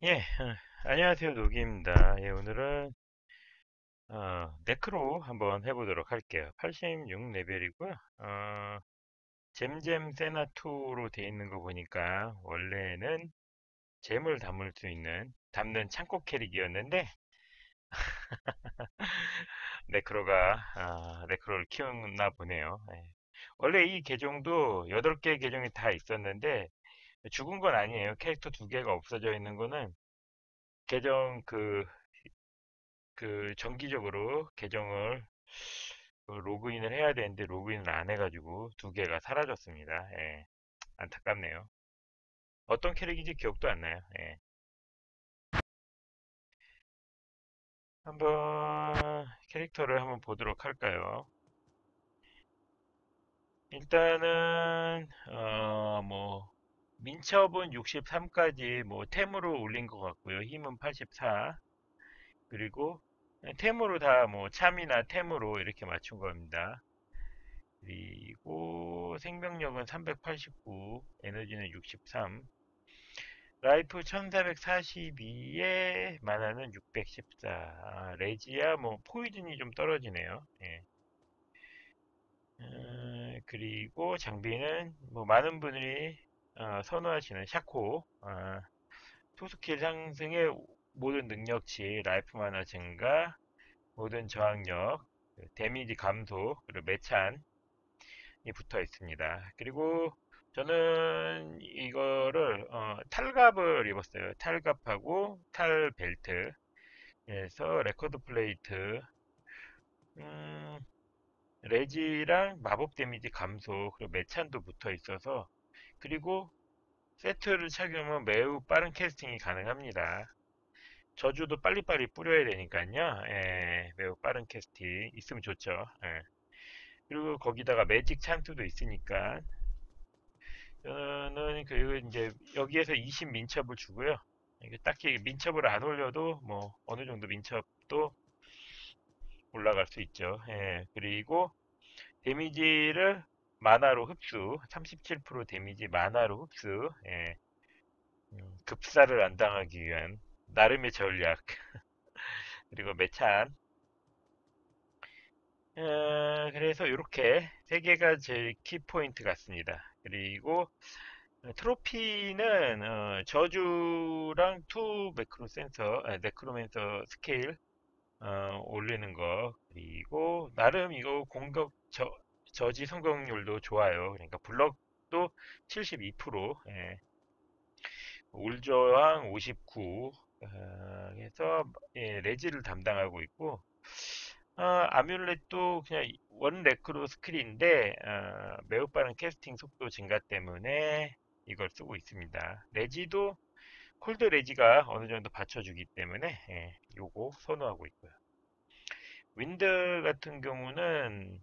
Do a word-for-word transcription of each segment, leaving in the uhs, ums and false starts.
예, 어, 안녕하세요. 노기입니다. 예, 오늘은 어, 네크로 한번 해보도록 할게요. 팔십육 레벨이고요. 어, 잼잼 세나토로 되어 있는 거 보니까 원래는 잼을 담을 수 있는 담는 창고 캐릭이었는데 네크로가 아, 네크로를 키웠나 보네요. 예. 원래 이 계정도 여덟 개 계정이 다 있었는데 죽은 건 아니에요. 캐릭터 두 개가 없어져 있는 거는 계정 그 그 정기적으로 계정을 그 로그인을 해야 되는데 로그인을 안 해가지고 두 개가 사라졌습니다. 예, 안타깝네요. 어떤 캐릭인지 기억도 안 나요. 예. 한번 캐릭터를 한번 보도록 할까요? 일단은 어뭐 민첩은 육십삼까지 뭐 템으로 올린 것 같고요. 힘은 팔십사. 그리고 템으로 다 뭐 참이나 템으로 이렇게 맞춘 겁니다. 그리고 생명력은 삼백팔십구, 에너지는 육십삼, 라이프 천사백사십이에 만화는 육백십사. 아, 레지야 뭐 포이즌이 좀 떨어지네요. 예. 어, 그리고 장비는 뭐 많은 분들이 어, 선호하시는 샤코, 어, 투스킬 상승의 모든 능력치, 라이프 만화 증가, 모든 저항력, 그 데미지 감소, 그리고 매찬 붙어 있습니다. 그리고 저는 이거를 어, 탈갑을 입었어요. 탈갑하고 탈벨트. 그래서 레코드 플레이트, 음, 레지랑 마법 데미지 감소, 그리고 매찬도 붙어 있어서, 그리고 세트를 착용하면 매우 빠른 캐스팅이 가능합니다. 저주도 빨리빨리 뿌려야 되니까요. 예, 매우 빠른 캐스팅 있으면 좋죠. 예. 그리고 거기다가 매직 찬스도 있으니까 저는 그 이제 여기에서 이십 민첩을 주고요. 이게 딱히 민첩을 안 올려도 뭐 어느 정도 민첩도 올라갈 수 있죠. 예, 그리고 데미지를 만화로 흡수, 삼십칠 퍼센트 데미지 만화로 흡수. 예, 음, 급사를 안 당하기 위한 나름의 전략. 그리고 매찬. 어, 그래서 이렇게 세 개가 제 키포인트 같습니다. 그리고 트로피는 어, 저주랑 투 매크로 센서, 아, 네크로맨서 스케일 어, 올리는 거. 그리고 나름 이거 공격 저, 저지 성공률도 좋아요. 그러니까 블럭도 칠십이 퍼센트, 예, 울저항 오십구, 어, 해서 예, 레지를 담당하고 있고, 어, 아뮬렛도 그냥 원 레크로 스킬인데 어, 매우 빠른 캐스팅 속도 증가 때문에 이걸 쓰고 있습니다. 레지도 콜드 레지가 어느 정도 받쳐주기 때문에 예, 요거 선호하고 있고요. 윈드 같은 경우는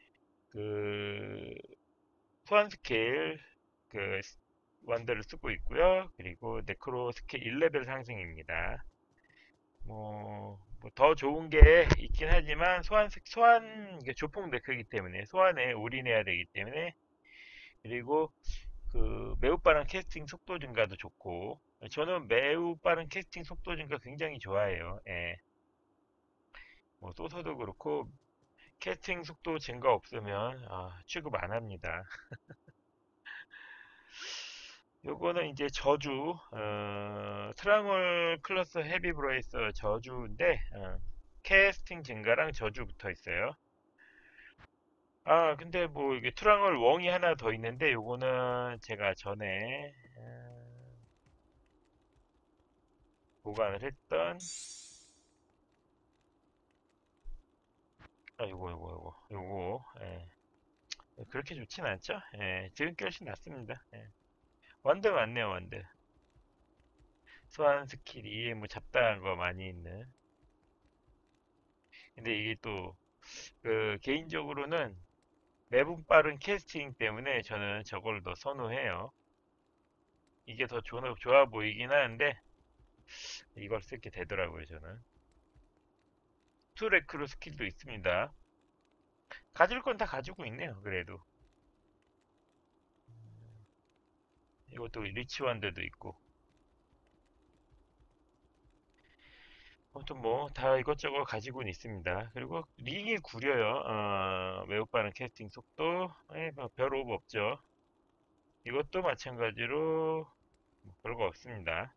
그 소환 스킬 그 원더를 쓰고 있고요. 그리고 네크로 스킬 일 레벨 상승입니다. 뭐, 뭐더 좋은 게 있긴 하지만 소환 스- 소환 이게 조폭 네크이기 때문에 소환에 올인해야 되기 때문에, 그리고 그 매우 빠른 캐스팅 속도 증가도 좋고, 저는 매우 빠른 캐스팅 속도 증가 굉장히 좋아해요. 예. 뭐 소서도 그렇고 캐스팅 속도 증가 없으면 아, 취급 안 합니다. 요거는 이제 저주, 어, 트라몰 클래스 헤비 브레이서 저주인데, 어, 캐스팅 증가랑 저주 붙어 있어요. 아, 근데 뭐 이게 트라몰 웡이 하나 더 있는데, 요거는 제가 전에 어, 보관을 했던, 아, 요거, 요거, 요거, 요거, 예. 그렇게 좋진 않죠? 예, 지금 게 훨씬 낫습니다. 예. 원드 맞네요, 원드. 소환 스킬이 뭐 잡다한 거 많이 있는. 근데 이게 또, 그, 개인적으로는 매분 빠른 캐스팅 때문에 저는 저걸 더 선호해요. 이게 더 좋아, 좋아 보이긴 하는데, 이걸 쓰게 되더라고요, 저는. 투레크로 스킬도 있습니다. 가질 건 다 가지고 있네요, 그래도. 이것도 리치원드도 있고. 아무튼 뭐 다 이것저것 가지고는 있습니다. 그리고 링이 구려요. 어, 매우 빠른 캐스팅 속도, 에, 뭐 별호흡 없죠. 이것도 마찬가지로 뭐 별거 없습니다.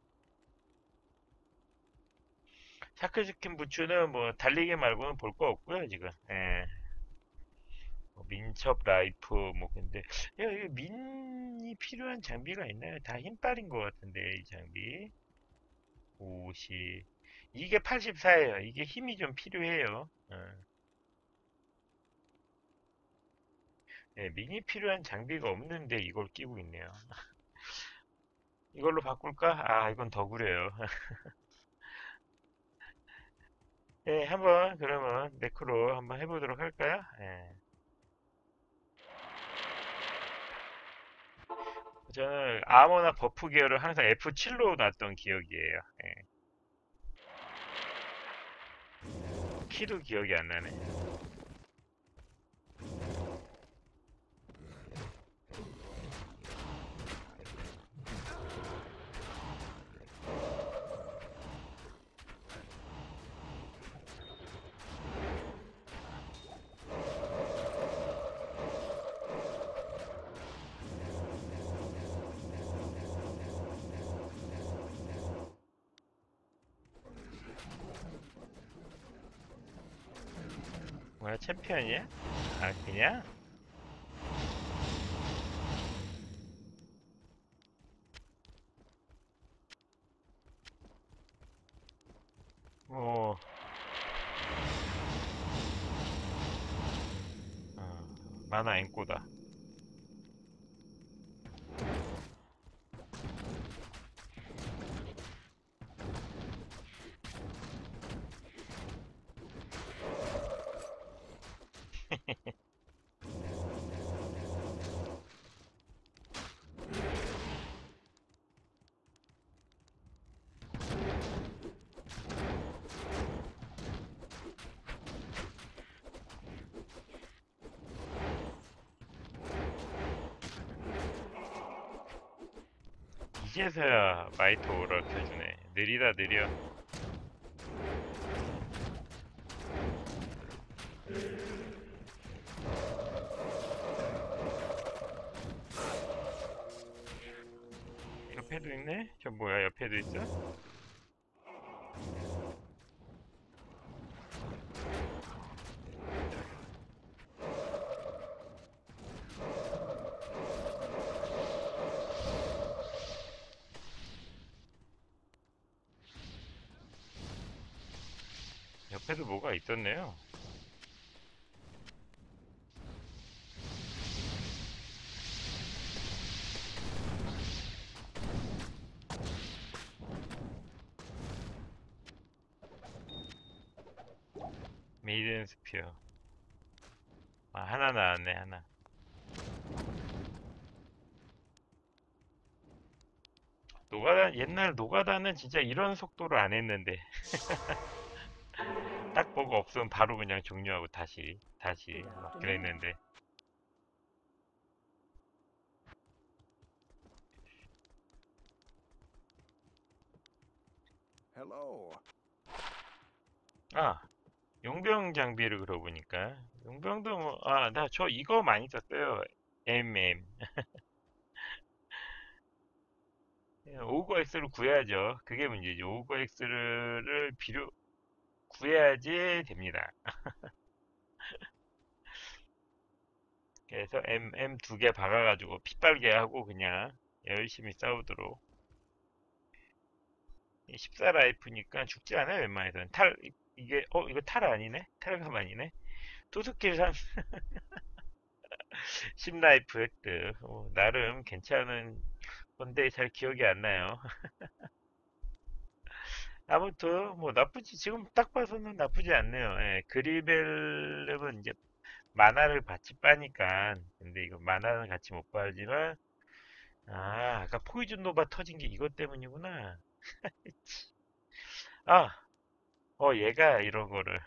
샤크스킨 부츠는 뭐 달리기 말고는 볼 거 없고요 지금. 예. 뭐 민첩 라이프 뭐 근데 야, 이거 민이 필요한 장비가 있나요? 다 힘빨인 것 같은데 이 장비. 오십 이게 팔십사예요. 이게 힘이 좀 필요해요. 어. 예, 민이 필요한 장비가 없는데 이걸 끼고 있네요. 이걸로 바꿀까? 아, 이건 더 구려요. 예, 한번 그러면 매크로 한번 해보도록 할까요? 예. 저는 아머나 버프 기어를 항상 에프 칠로 놨던 기억이에요. 예. 키도 기억이 안 나네. 뭐야, 챔피언이야? 아, 그냥? 어, 어, 만화 앵꼬다. 이제서야 마이트 오라 켜주네. 느리다, 느려. 옆에도 있네? 저 뭐야, 옆에도 있어? 옆에도 뭐가 있었네요. 메이든 스피어. 아, 하나 나왔네, 하나. 노가다, 옛날 노가다는 진짜 이런 속도로 안 했는데. 딱 보고 없으면 바로 그냥 종료하고 다시, 다시 막 그랬는데. Hello. 아, 용병 장비를 그러고 보니까. 용병도 뭐, 아, 나 저 이거 많이 썼어요. 엠엠. 오거 X를 구해야죠. 그게 문제죠. 오거 X를 필요, 구해야지 됩니다. 그래서 엠엠 두 개 박아가지고 핏발게 하고 그냥 열심히 싸우도록. 십사 라이프니까 죽지 않아요, 웬만해서는. 탈, 이- 이게, 어, 이거 탈 아니네? 탈감 아니네? 투스킬 산 십 라이프 획득. 어, 나름 괜찮은 건데 잘 기억이 안 나요. 아무튼, 뭐 나쁘지, 지금 딱 봐서는 나쁘지 않네요. 예, 그리벨은 이제 만화를 같이 빠니까. 근데 이거 만화는 같이 못 빠지만, 아, 아까 포이즌 노바 터진 게 이것 때문이구나. 아, 어, 얘가 이런 거를.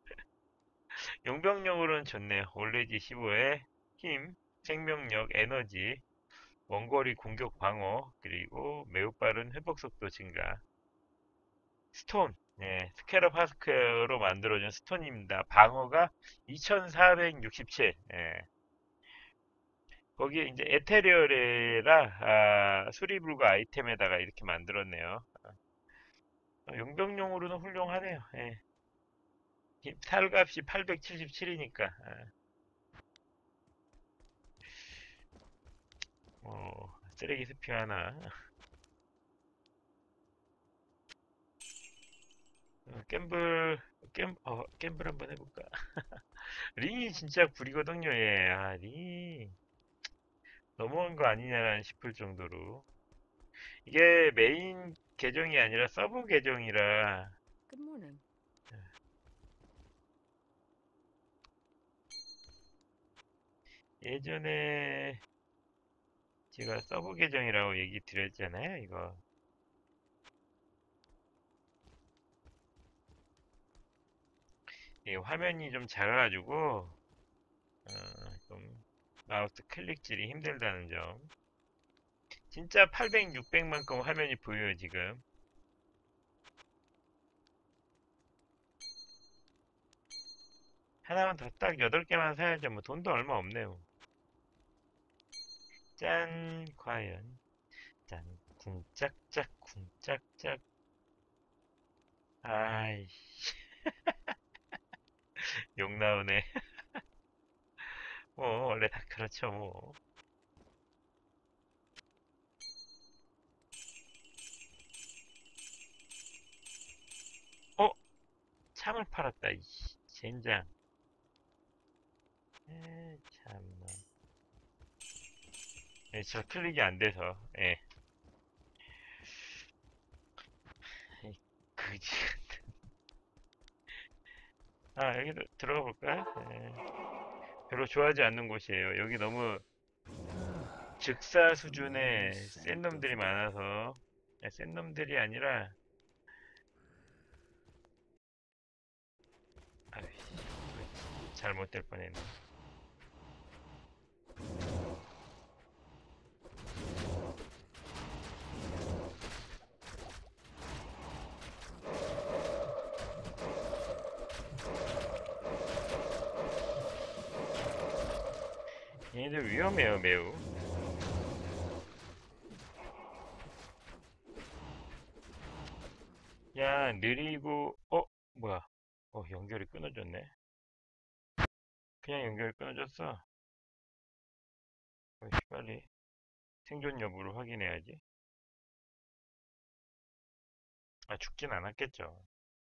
용병력으로는 좋네요. 올레지 십오에 힘, 생명력, 에너지, 원거리 공격 방어, 그리고 매우 빠른 회복 속도 증가. 스톤. 예, 스퀘어 파스칼로 만들어준 스톤입니다. 방어가 이천사백육십칠. 예. 거기에 이제 에테리얼이라 아, 수리불가 아이템에다가 이렇게 만들었네요. 어, 용병용으로는 훌륭하네요. 예. 살값이 팔백칠십칠이니까 어, 쓰레기 스피 하나. 어, 갬블 갬, 어, 갬블 한번 해볼까? 링이 진짜 구리거든요. 예. 아, 링이 너무한 거 아니냐 싶을 정도로 이게 메인 계정이 아니라 서브 계정이라 Good morning. 예전에 제가 서브 계정이라고 얘기 드렸잖아요. 이거 이 화면이 좀 작아가지고 어, 좀 마우스 클릭질이 힘들다는 점. 진짜 팔백, 육백만큼 화면이 보여요 지금. 하나만 더 딱 여덟 개만 사야죠. 뭐 돈도 얼마 없네요. 짠, 과연. 짠, 쿵짝짝, 쿵짝짝. 아이씨, 욕 나오네. 뭐, 원래 다 그렇죠, 뭐. 어? 참을 팔았다, 이씨. 젠장. 에, 참나. 예, 저 클릭이 안 돼서, 예. 이 그지. 아, 여기도 들어가 볼까? 예. 별로 좋아하지 않는 곳이에요. 여기 너무 즉사 수준의 센 놈들이 많아서, 예, 센 놈들이 아니라, 아이씨, 잘못될 뻔했네. 얘네들 위험해요, 매우. 야, 느리고, 어? 뭐야? 어, 연결이 끊어졌네. 그냥 연결이 끊어졌어. 어이, 빨리 생존 여부를 확인해야지. 아, 죽진 않았겠죠.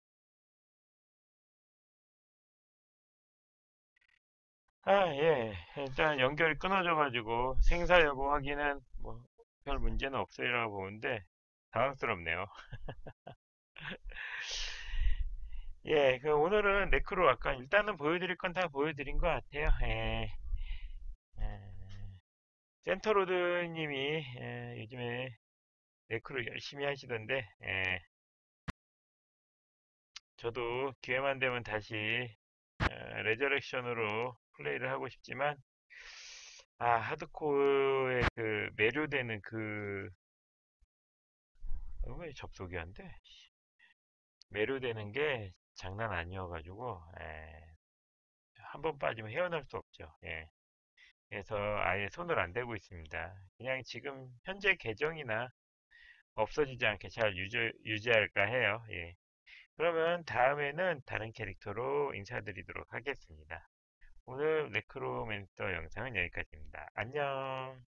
아, 예. 일단 연결이 끊어져가지고 생사 여부 확인은 뭐 별 문제는 없으리라고 보는데 당황스럽네요. 예, 그 오늘은 네크로 아까 일단은 보여드릴 건 다 보여드린 것 같아요. 예. 예. 센터로드님이 예, 요즘에 네크로 열심히 하시던데 예, 저도 기회만 되면 다시 어, 레저렉션으로 플레이를 하고 싶지만 아 하드코어에 그 매료되는 그 어, 왜 접속이 안 돼? 매료되는 게 장난 아니어가지고 예, 한 번 빠지면 헤어날 수 없죠. 예. 그래서 아예 손을 안 대고 있습니다. 그냥 지금 현재 계정이나 없어지지 않게 잘 유지, 유지할까 해요. 예. 그러면 다음에는 다른 캐릭터로 인사드리도록 하겠습니다. 오늘 네크로맨서 영상은 여기까지입니다. 안녕.